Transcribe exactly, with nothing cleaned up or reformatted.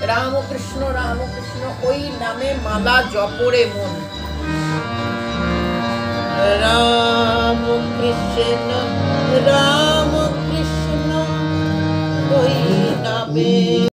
রামকৃষ্ণ রামকৃষ্ণ ওই নামে মালা জপরে মন। রাম কৃষ্ণ রাম কৃষ্ণ ওই নামে